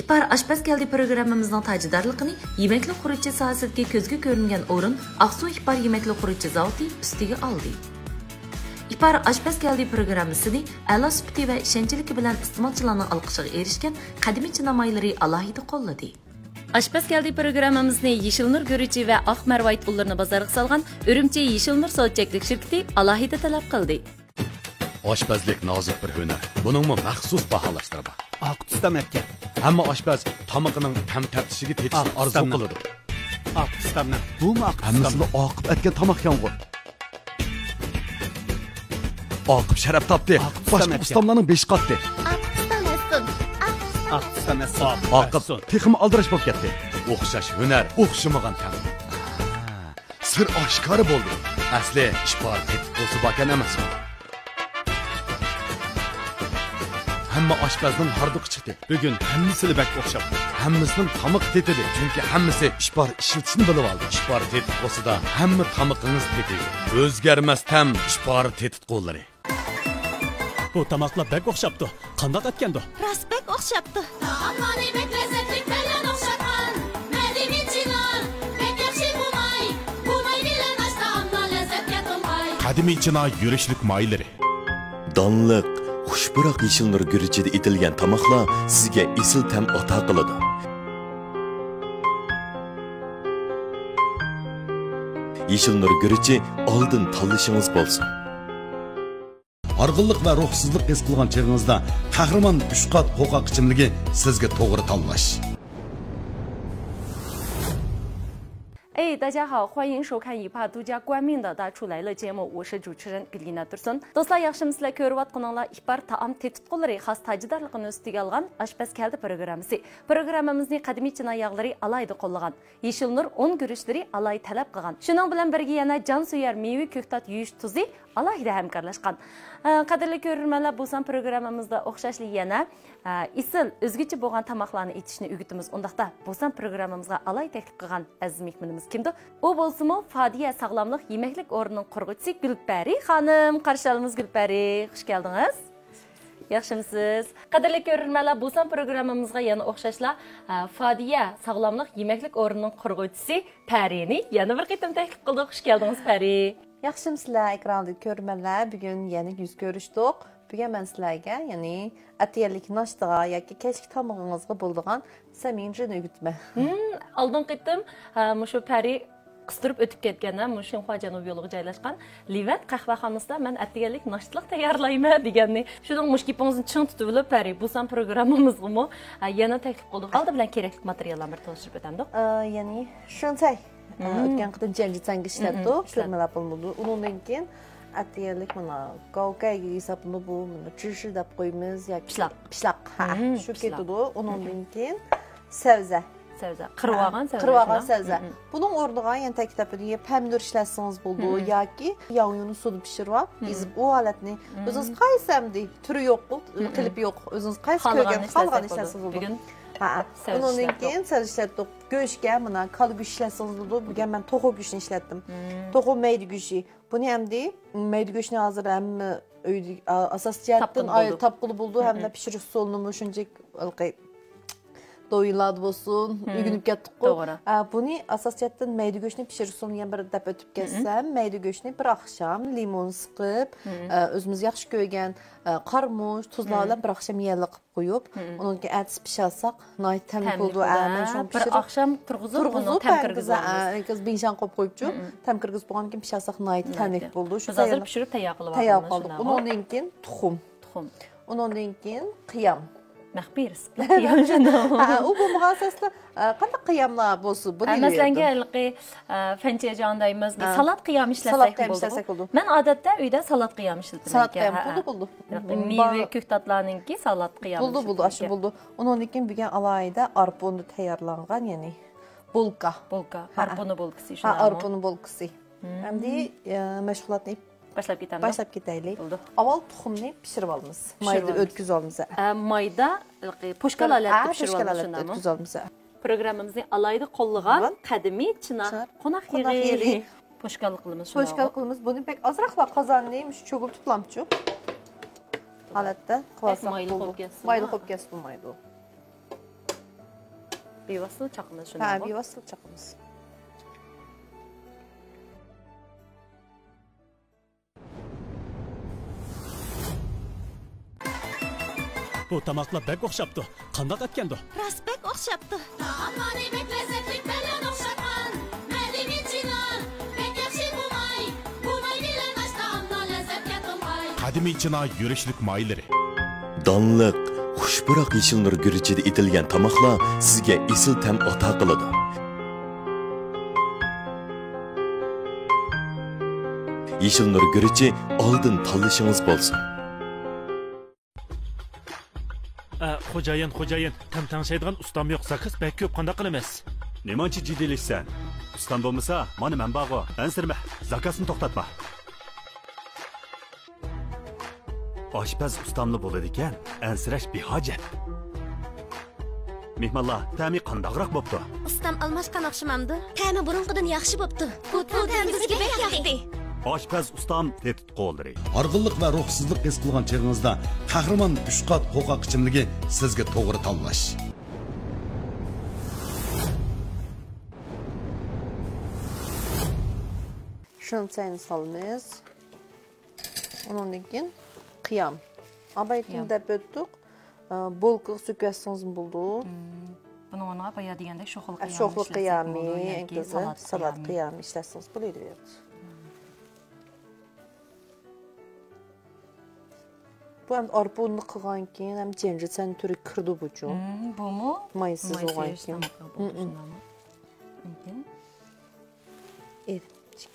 İpar Aşpaz Geldi programımızın tacidarlıqını yemekli quruchi sohasidagi ko'zga ko'ringan o'rin Aqsu İpar yemekli quruchi zavodi ustiga oldi. İpar Aşpaz Geldi programmasini a'lo sifati va ishonchiligi bilan iste'molchilarning olqishiga erishgan qadimiy chinamoylari alohida qo'lladi. Aşpaz Geldi programmamizni Yeshilnur Guruchi va Oq Marvoyit ullarini bozorga solgan Urumchi Yeshilnur Sochaklik shirkati alohida talab qildi. Oshpazlik nozik bir hunar. Buningmi maxsus baholashlar bor. Oq tustam ekan. Hamma oshpaz tomoqining tam tartishiga tetishni orzu qiladi. Oq tustamni. Bumi oq tustam. Hammasini oqib etgan tomoq yong'ur. Oqib sharaf topdi. Boshqa ustamlarning 5 qatdi. Oq tustam esan. Oqib texim aldirash bo'lib ketdi. O'xshash hunar, o'xshamagan ta'm. Sir oshkor bo'ldi. Asli ishbor tetib bo'lsa bakan emasmi? Hamma oshpazning harduqi chiqdi. Bugun hammasini bak o'xshab. Hammasining tomoq tetidi. Chunki hammasi ishbor ishlatishni bilib oldi. Ishbor tetib bo'lsa-da, hamma tomoqingiz tetidi. O'zgarmas tam ishbor tetib qo'llari. Bu tomoqlar bak o'xshabdi. Qanday etgandi? Rost bak o'xshabdi. Taomlarni bak lazzatli bilan o'xshatgan. Madaniy chinar, bak yaxshi bo'lmay. Bo'lmay bilan taomlar lazzatga to'lmay. Qadimiy chinoy yurishlik moylari. Donliq xushburoq Yeshilnur Guruchida etilgan tomoqlar sizga esil ta'm ato qiladi. Yeshilnur Guruchi oldin tanlashingiz bo'lsin. Arg'inlik va ruhsizlik his qilgan chog'ingizda qahramon 3 qat qo'qoq ichimligi sizga to'g'ri tanlash. 大家好，欢迎收看一帕独家冠名的大厨来了节目，我是主持人 Glina Tursun. Dostlar, yaxshimizlar ko'rayotganinglar İpar taom tetitqo'llari xos tajidarligini ustiga olgan Aşpaz Geldi programmasi. Programmamizning qadimiy chinoy yog'lari alayda qo'llagan. Yeshilnur 10 guruchlari alay talab qilgan. Shuning bilan birga yana jon suyar meva ko'ktat yuyish tuzi alayda hamkorlashgan. Qadrli ko'rurmanlar, bu son programmamizda o'xshashli yana isil o'zgacha bo'lgan tamoqlarni etishni o'rgatamiz. Undaqda bu son programmamizga alay taklif qilgan aziz mehmonimiz kimdir? U bo'lsa-mu Fadiya sog'lomlik yemeklik o'rnining qurg'uvchisi Gulpari xonim. Qarshi olamiz Gulpari. Xush keldingiz. Yaxshimisiz? Qadrli ko'rurmanlar, bu son programmamizga yana o'xshashlar Fadiya sog'lomlik yemeklik o'rnining qurg'uvchisi Parini yana bir qitim taklif qildik. Xush keldingiz Pari. Yaxshimsizlar ekranda ko'rmanlar, bugun yana yuz ko'rishdik. Bugun men sizlarga, ya'ni atiyalik noshtaga yoki kechki tomog'ingizga bo'ladigan saminjini o'rgatma. Oldin qitim mushu Pari qistirib o'tib ketganda Xinhua Janub yo'liga joylashgan Livat qahvaxonasida men atiyalik noshtalar tayyorlayman deganni. Shuning mushkipingizni ching tutib olib Pari bu son programmamizga yana taklif qildik. Oldi bilan kerakli materiallarni tanishib o'tamiz. Ya'ni shunday o'tgan qitim janjitsang ishlatdik, ko'rmalar bo'ldi. Undan keyin atiyalik mana qovqayga hisobini bu mana chishi deb qo'yamiz yoki pishloq. Shu ketadi. Undan keyin savza. Qirvogan savza. Buning o'rniga yana ta'kidlab pomidor ishlatsangiz bo'ldi yoki yog'ni suvda pishirib, ezib u holatni o'zingiz qaysi hamdi turi yo'q, qilib yo'q, o'zingiz qaysi ko'rgan qolgan ishlatsangiz bo'ldi. Undan keyin savza ishlatdik. Go'shtga mana kol go'sht ishlatsangiz bo'ldi. Bugun men to'g'ri go'shtni ishlatdim. To'g'ri mayda go'shti. Buni hamda mayda go'shtni hozir hamma uyda asosiyatdan topqili bo'ldi, hamda pishirish usulini shunchalik doyulad bo'lsin, o'rganib ketdik. Buni asosiyatdan mayda go'shtni pishirish usulini bir deb o'tib ketsam, mayda go'shtni bir oqshom limon siqib, o'zimiz yaxshi ko'rgan qarmush, tuzlar bilan bir oqshom yalliq qilib qo'yib, undan keyin atis pishirsak, noy tamli bo'ldi. Bir oqshom turg'izib, tam kirgizamiz. Biz binshan qo'yib qo'yibchi, tam kirgizib bo'lgandan keyin pishirsak noy tamli bo'ldi. Shu hozir pishirib tayyor qilib oldik. Undan keyin tuxum. Undan keyin qiyam. Maxbiriz. Qiyam jana. U bu muxassaslar qanday qiyamlar bo'lsa, buni masalan, fanchajon deymiz, salat qiyam ishlasak bo'ldi. Men odatda uyda salat qiyam ishlataman. Salat qiyam bo'ldi. Meva ko'ktatlarninki salat qiyam. Bo'ldi, ashi bo'ldi. Undan keyin bugun alayda arponni tayyorlangan, ya'ni bulka. Arponni bulkasi shu. Arponni bulkasi. Endi mashg'ulotni Başlab ketaylik. Avval tuxumni pishirib olamiz. Mayda o'tkazib olamiz. Mayda po'shkalarga pishirib olamiz. Programmamizning alayda qo'llagan qadimiy chinoy qo'noq yeri po'shkalik qilamiz. Po'shkalik qilamiz. Buni pek ozroqlar qozonni shu cho'g'ib tutlamchi. Holatda qilsak bo'ldi. Mayli qo'yib kesib bo'lmaydi. bevosita chaqimiz Ha, shunday. bevosita chaqamiz. Bu tamoqlar bek o'xshabdi. Qandoq etgandi? Rasbek o'xshabdi. Taomlarni bek lezzetli bilan o'xshatgan Madaniy Chinon bek yaxshi Bumay bilan ash taomlar lazzatga to'lg'ay. Qadimiy Chino yurishlik mayları. Donliq, xushbiroq yeshil nur gurjida etilgan tamoqlar sizga esil ta'm ato qiladi. Yeshil nur gurji oldin tanlashingiz bo'lsin. Xo'jayin, tam-tanshaydigan ustam yo'q, zakaz bek ko'p qanday qilamiz? Nemanchi jiddiyliksan? Ustan bo'lmasa, mana men bag'o. Ansirma, zakasni to'xtatma. Oshpaz ustamli bo'ladi ekan, ansirash behojat. Mehmonlar, ta'mi qandaqroq bo'pti? Ustam almashgan o'xshamamdi. Ta'mi burunqidan yaxshi bo'pti. Bu ta'mimizga bek yoqdi. Oshpaz ustam tetit qo'llari. Arg'inliq va ruhsizlik his qilgan chig'ingizda qahramon 3 qat qo'qoq ichimligi sizga to'g'ri tanlash. Şunçayını salmız. Onun için qiyam. Abaytında böttük. Bolqıq sükkəsiniz buldu. Buni ona qo'ya degandek sho'xil qiyam. Şoxlu qiyamı, salat qiyamı işlərsiniz. Bu idi. Bu hem arpa unlu qılğan keyin hem cencirçən türü kırdı bu cu. Bu mu? Maysız olğan keyin. Erimcik.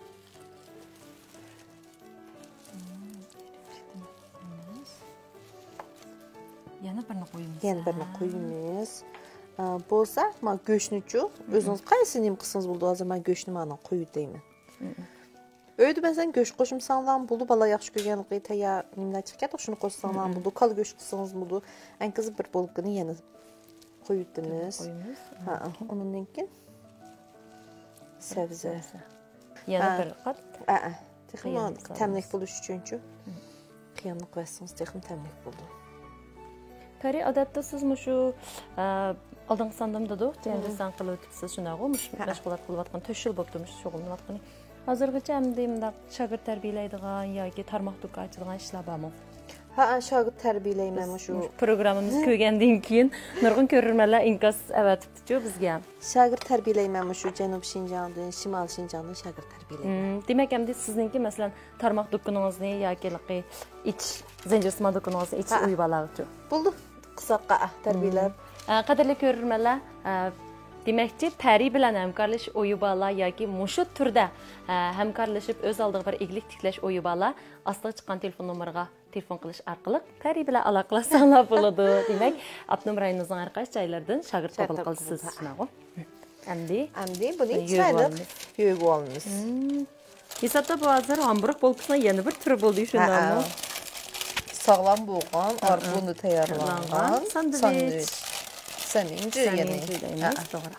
Yana birini qo'yamiz. Yana birini qo'yamiz. Bo'lsa, men go'shtni-chu, o'zingiz qaysi nim qilsangiz bo'ldi, hozir men go'shtni mana qo'yib deyman. Öydü mesela göç koşum sağlam buldu, bala yaxşı görgənliği tayar nimlər çıxıb, şunu qoş sağlam buldu, kal göç qısınız buldu. Ən qızı bir bolqını yenə qoyudunuz. Ha, onundan keyin səvzə. Yana bir qat. Texnik təmlik buluş üçüncü. Qiyamlıq vəsiniz texnik təmlik buldu. Pəri adətdə siz şu aldığın sandımda da, cəncəsən qılıb ötübsüz şunağı, məşğulat qılıb atqan, 4 il bo'libdi şoğulun atqını. Hazırgacha hamda shagird tarbiyalaydigan yoki tarmoq do'kon ochadigan ishlar bormi? Ha, shagird tarbiyalayman shu programmamiz ko'rgandan keyin nurg'un ko'rurmanlar inkas avatibdi-ku bizga. Shagird tarbiyalayman shu Janub Shinjongdan, Shimol Shinjongdan shagird tarbiyalayman. Demak, hamda sizningki masalan tarmoq do'koningizni yoki ich zanjirsimon do'koningizni ich uy bolalarchi. Bo'ldi. Qisqa tarbiyalab. Qadrli ko'rurmanlar, demakchi Pari bilan hamkorlash o'yi bola yoki mushu turda hamkorlashib o'z oldiga bir eglik tiklash o'yi bola ostiga chiqqan telefon nomeriga telefon qilish orqali Pari bilan aloqalashsanglar bo'ladi. Demak, Abnum rayonimizning har qaysi joylaridan shagird qabul qilasiz shunaqo. Amdi buni chiroyli yo'q olamiz. Hisobda bu hozir Hamburg bolkasining yana bir turi bo'ldi shundami? Sağlam bo'lgan, arpuni tayyorlangan sandwich. Saminci yani. To'g'ri.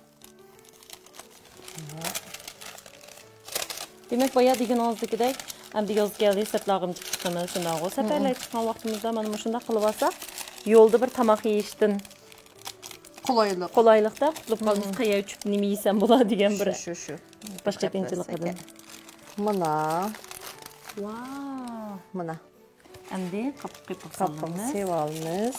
Demak, boya deganingizdek, endi yozga reseptlarimiz chiqdi, shunday. Safarlar chiqqan vaqtimizda mana shunday qilib olsak, yo'lda bir tomoq yeyishdan qulaylikda qutulib qolamiz. Qayerga uchib nima yesam bo'ladi degan bir shu. Boshqa qiyinchilik edi. Mana. Wow. Mana. Endi qapqib sevalmiz.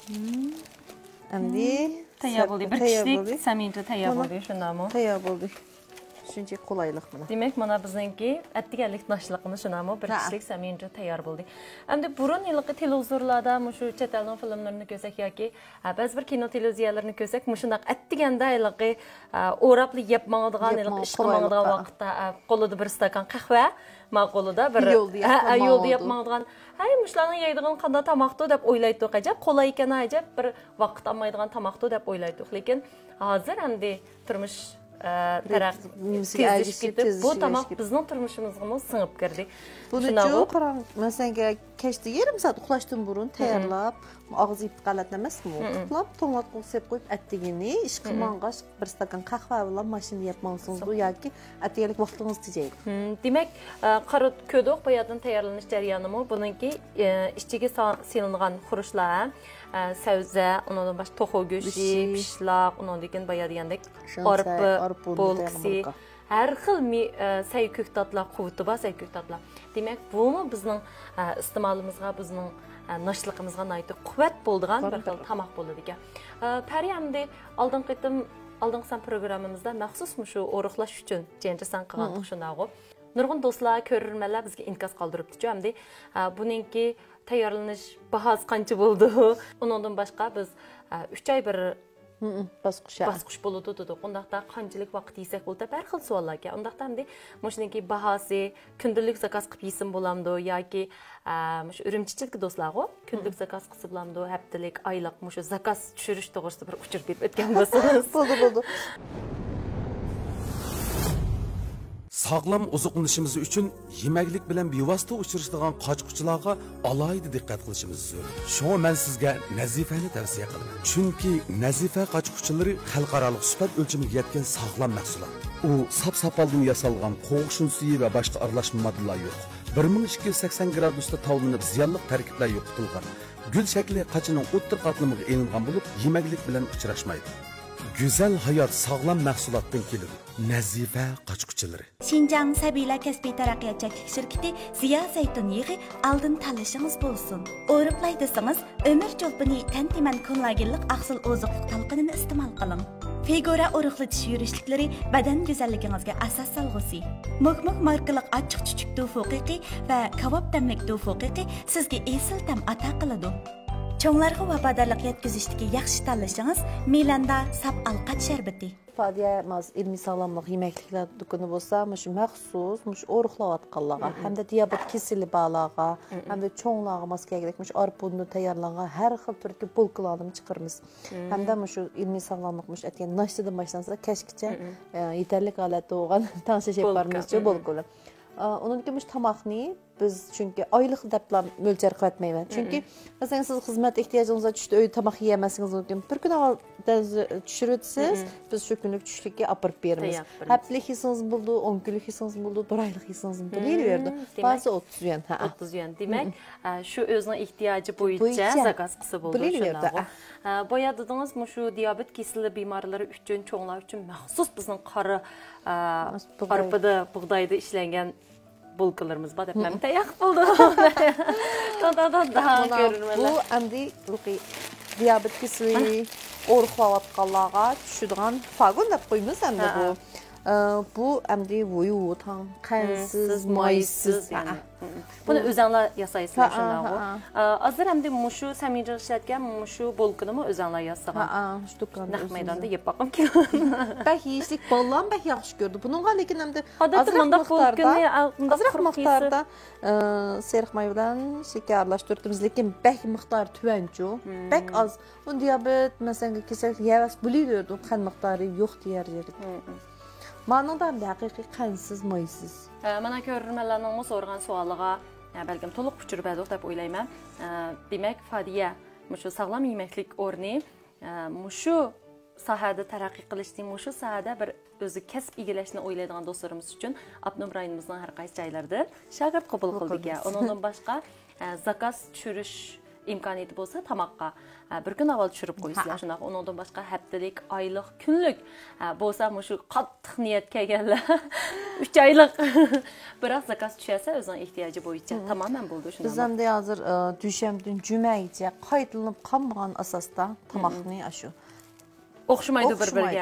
Endi tayyor bo'ldi. Bir kishilik samincha tayyor bo'ldi, shundami? Tayyor bo'ldi. Shuncha qulaylik mana. Demak, mana bizningki atdiganlik nashliqimiz shundami? Bir kishilik samincha tayyor bo'ldi. Endi burun yilqi televizorlarda shu chet el filmlarini ko'rsak yoki ba'zi bir kino televiziyalarni ko'rsak, shundaq atdiganda yilqi o'rabli yeb mangadigan, yilqi ish qilmadigan vaqtda qo'lida bir stakan qahva, ma'qulida bir yo'lda yeb mangadigan Hay, muşlarning yeydigan qanday tamoqdi deb o'ylaydik, ajab qolay ekan, ajab bir vaqt olmaydigan tamoqdi deb o'ylaydik. Lekin hozir endi turmush tezleşip gidip bu tamak bizning turmushimizga singib kirdi. Bunu qarang, mesela keçdi yarım saat uxlashdan burun tayyorlab, og'iz ip qalat emasmi? Tutlab, to'ng'atqa sep qo'yib atdigini, ish qilmang'ach bir stakan qahva bilan mashina yapmangsiz bu yoki atiyalik vaqtingiz tejaydi. Demak, qarot ko'doq boyadan tayyorlanish jarayonimi buningki ichiga silingan xuruchlar, savza, undan boshqa to'xu go'shti, pishloq, undan keyin boya degandek arpa, bolksi, har xil say ko'ktatlar quvvati bor, say ko'ktatlar. Demak, bumi bizning iste'molimizga, bizning nashligimizga nayt quvvat bo'ladigan bir xil tamoq bo'ladi ekan. Pariyamda oldingi san programmamizda maxsus shu o'riqlash uchun janjasan qilgan shunaqo. Nurg'un do'stlar, ko'rurmanlar bizga inkos qoldiribdi-ku, hamda buningki tayyorlanish bahosi qancha bo'ldi? Undan boshqa biz 3 oy bir basqıç buludu dedik. Ondaqda qanchalik vaqt yesak bo'ldi, har xil savollar ekan. Ondaqda hamda shuningki bahosi, kundulik zakaz qilib yesim bo'lamdi yoki shu Urumchichidagi do'stlarga kundulik zakaz qilsa bo'lamdi, haftalik, oylik shu zakaz tushirish to'g'risida bir uchur berib o'tgan bo'lsangiz. Bo'ldi. Sağlam ozuqlanishimiz uchun yemaklik bilan bevosita uchrashadigan qochquchilarga alohida diqqat qilishimiz zarur. Shunga men sizga nazifani tavsiya qilaman. Chunki nazifa qochquchilari xalqaro sifat o'lchamiga yetgan sog'lom mahsulot. U sap-sapaldan yasalgan qo'g'shin suyi va boshqa aralashma moddalar yo'q. 1280 gradusda tavlanib ziyonli tarkiblar yo'qitilgan. Gul shakli qachining o'ttir qatlamiga elingan bo'lib, yemaklik bilan uchrashmaydi. Güzel hayat sağlam mahsulotdan keladi. Nazifa qochquchilari. Şinjan Sabiylar kasbiy taraqqiyotchilik shirkati Ziya zaytun yig'i oldin tanlashingiz bo'lsin. O'riqlay desangiz, Ömür Cho'lpini tantiman kollagenlik aqsil oziqlik talqinini iste'mol qiling. Figura o'riqlatish yurishliklari badan go'zalligingizga asos solg'usi. Muhmuh markalik ochiq chuchuk tofuqiqi va kabob damlik tofuqiqi sizga esil tam ata qiladi. Cho'nglarga vafodorlik yetkazishdagi yaxshi tanlashingiz Milanda sap alqat sharbati. Fadiyamiz ilmiy sog'lomlik yemekliklar do'koni bo'lsa, shu maxsus, o'riqlayotganlarga, hamda diabet kasali bolalarga, hamda cho'nglarga mos keraklik, arpuni tayyorlangan har xil turdagi bulkalarni chiqaramiz. Hamda shu ilmiy sog'lomlik aytgan nashtadan boshlansa, kashgacha yetarli holatda bo'lgan tansish yaparmizchi bulkalar. Onun gibi tamakni biz çünkü aylık deplam mülcer kıvatmayman. Çünkü mesela siz hizmet ihtiyacınıza düştü, öyle tamak yiyemezsiniz mümkün. Bir gün düşürürsünüz, biz şu günlük düştükki apırıp veririz. Heplik hissiniz buldu, 10 günlük hissiniz buldu, bir aylık hissiniz buldu. Neyi verdi? Bazı 30 yuan. 30 yuan. Demek şu özünün ihtiyacı boyunca zakaz kısa buldu. Boya dediniz mi şu diyabet kesili bimarları üçün, çoğunlar üçün məxsus bizim qarı arpada, buğdayda işlənən bulkalarımız var. Hepimiz tayak buldu. Daha görünmeli. Bu əmdi diyabet kesili oruqlavatqanlarga düşüdüğən fagon da qoyumuz əmdi bu. Bu əmdi vuyutan, qansiz, maysız. Bunu özənlər yasaysınlar şunlar. Azır əmdi muşu səmincə işlətgən muşu bolqını mı özənlər yasagan? Nəq meydanda yep baxım ki. Bək yiyişlik ballan bək yaxşı gördü. Bununla lekin əmdi azraq miqdarda seriq may bilan şekerlaşdırdığımız lekin bək miqdar tüvəncu. Bək az. Bu diyabet, məsələn, kesillik yavaş biliyordu. Qan miqdarı yox deyər yerdə. Manada haqiqiy qansiz, maysız. Mana ko'rurmanlarning so'rgan savoliga balkim to'liq uchirib berdik deb o'ylayman. Demak, Fadiya, shu sog'lom yemaklik o'rni, shu sohada taraqqiy qilishni, shu sohada bir o'zi kasb egallashni o'ylaydigan do'stlarimiz uchun Abnum rayonimizning har qaysi joylarida shagird qabul qildik. Undan boshqa zakaz tushirish imkoniyati bo'lsa, tamoqqa bir kun avval tushirib qo'ysizlar. Shunaqa undan boshqa haftalik, oylik, kunlik bo'lsa, shu qattiq niyat kelganlar 3 oylik biroq zakaz tushasa, o'zining ehtiyoji bo'yicha tamoman bo'ldi shunday. Biz ham hozir dushanbadan jumaga qaytilinib qolmagan asosda tamoqni shu o'xshamaydi bir-biriga.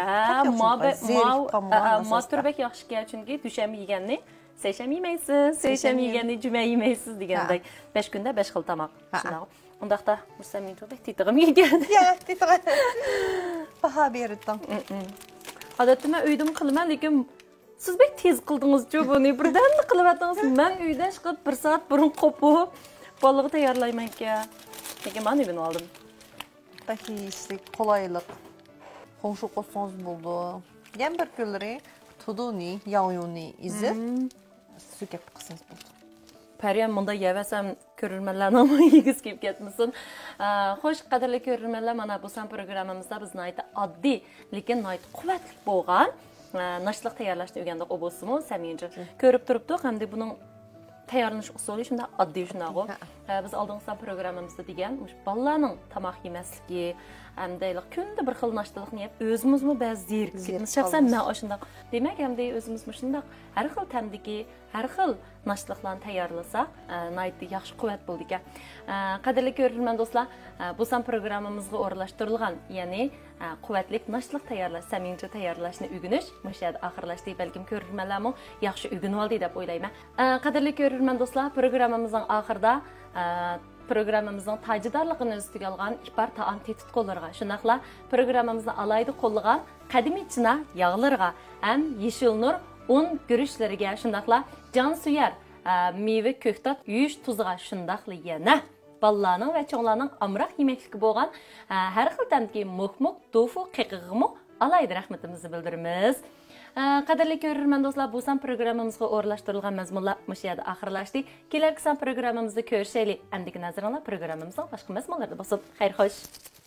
Ma turbak yaxshi chunki dushanba yeganni seshanba yemaysiz, seshanba yeganni juma yemaysiz degandek 5 kunda 5 xil tamoq. Shunaqa. Undaqda Musamin turbak titig'im yegan. Ya, titig'im. Baha berdim. Odatda men uydim qilaman, lekin siz bek tez qildingiz-ku buni. Birdan qilyapsiz. Men uydan chiqib 1 soat burun qopib, bolaga tayyorlayman-ku. Lekin men uydan oldim. Bak ishlik, qolaylik. Qo'shib qo'ysangiz bo'ldi. Yan bir kunlari tuduni, yauyuni izib sugab qilsangiz bo'ldi. Pəryam bunda yevəsəm görürmənlərlə ama yigiz keyib getməsin. Xoş qədərli görürmənlər, mana bu san proqramımızda biz nəyət addi, lekin nəyət quvvətli bolğan naşlıq tayarlaşdı öyrəndik o bolsunmu, səmincə. Görüb durubduq, həm də bunun tayarlanış usulü şunda addi şundağı. Biz aldığımızdan proqramımızda deyən, balalarının tamaq yeməsliki, həm də kündə bir xil naşlıq niyəb, özümüzmü bəzi zirkimiz. Şəxsən mən aşındaq. Demək, həm də özümüzmü şundaq, hər xil təmdiki, hər xil naşlıqlarını tayarlasaq, nəyətdə yaxşı qüvvət buldu ki. Qədərli görürmən dostlar, bu san proqramımızda orlaşdırılğan, yəni qüvvətlik naşlıq tayarlaş, səmincə tayarlaşını ügünüş, müşahid axırlaşdı, bəlkім görürmənlərimi yaxşı ügünü aldı deyib oylayım. Qədərli görürmən dostlar, proqramımızın axırda proqramımızın tacidarlığını üstüge alğan ipar taam tetitqolarına, şundaqla proqramımızı alaydı qollagan qədimiçina yağlarına, həm yeşil nur un görüşləriga, şundaqla can suyar meyve köktat yuyish tuzuğa, şundaqla yana balalarning va cho'nglarning amroq yeməkligi bo'lgan har xil tamdagi muhmuq, tofu, qiqiqmi alaydı rahmatimizni bildiramiz. Qadrli görürmən dostlar, bu san proqramımızga o'rlashtirilgan mazmunlar mushayada axirlashdi. Kelarki san proqramımızda ko'rishaylik. Əndiki nazarinlar proqramımızın başqa mazmunlarida bo'lsin. Xayr xoş.